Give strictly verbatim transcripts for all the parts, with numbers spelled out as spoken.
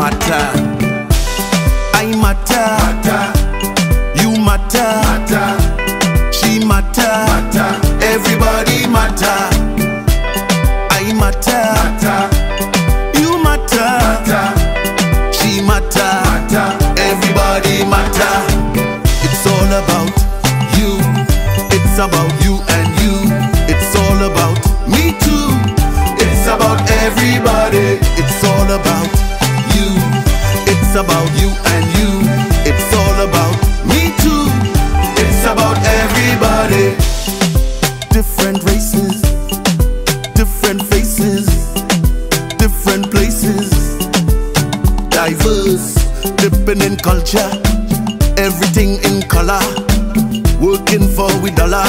matter. I matter. Matter. You matter. Matter. She matter. Matter. Everybody matter. I matter. Matter. You matter. Matter. She matter. Matter. Everybody matter. It's all about you. It's about you and you. It's all about me too. It's about everybody. It's all about you. It's about you and you. It's all about me too. It's about everybody. Different races, different faces, different places, diverse, dipping in culture, everything in color, working for we dollar.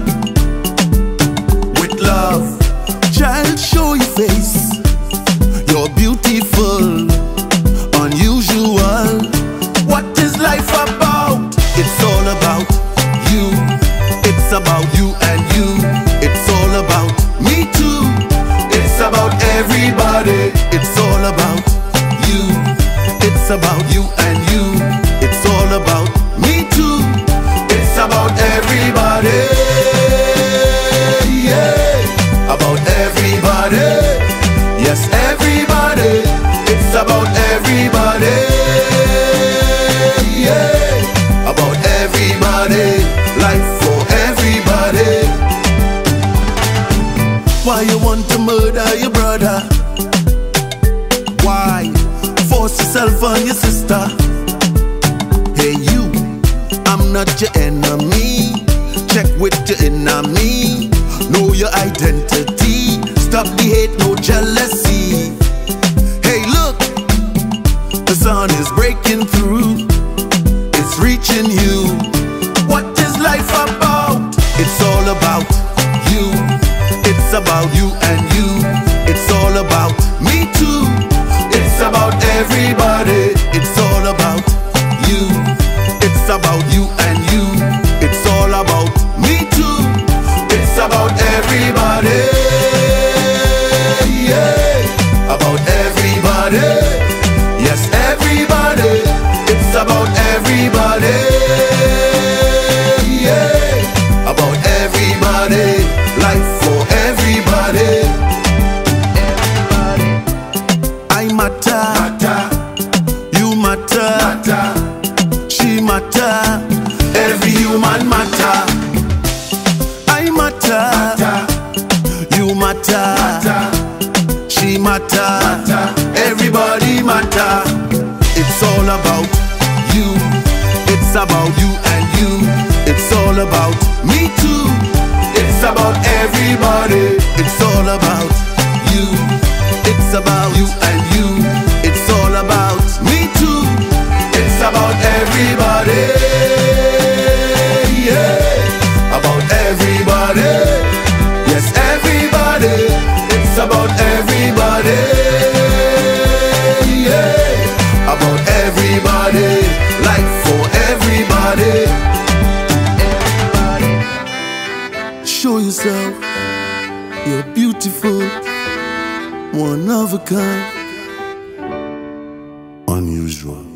With love, child, show your face. You're beautiful, unusual. What is life about? It's all about you. It's about you and you. It's all about me too. It's about everybody. It's all about you. It's about you and you. It's all about me too. It's about everybody. Yeah. About everybody. Yes, everybody. It's about everybody. Yeah. About everybody. Life for everybody. Why you want to murder your brother? Why force yourself on your sister? Hey you, I'm not your enemy. Check with your enemy. Know your identity. Stop the hate, no jealousy. Hey look, the sun is breaking through. It's reaching you. What is life about? It's all about you. It's about you and you. It's all about me too. It's about everybody. It's all about you. It's about you and you. It's all about me too. It's about everybody. Yeah. About everybody. Yes, everybody. It's about everybody. Yeah. About everybody. Life for everybody. Everybody. I matter. Matter. You matter. Matter. She matter. Every human matter. I matter. Matter. You matter. Matter. She matter. Matter. Everybody matter. It's all about you. It's about you and you. It's all about me too. It's about everybody. It's all about you. It's about you and you. It's all about me too. It's about everybody. Yeah. About everybody. Yes, everybody. It's about everybody. Yeah. About everybody. Life for everybody. Everybody. Show yourself. You're beautiful. One of a kind. Unusual.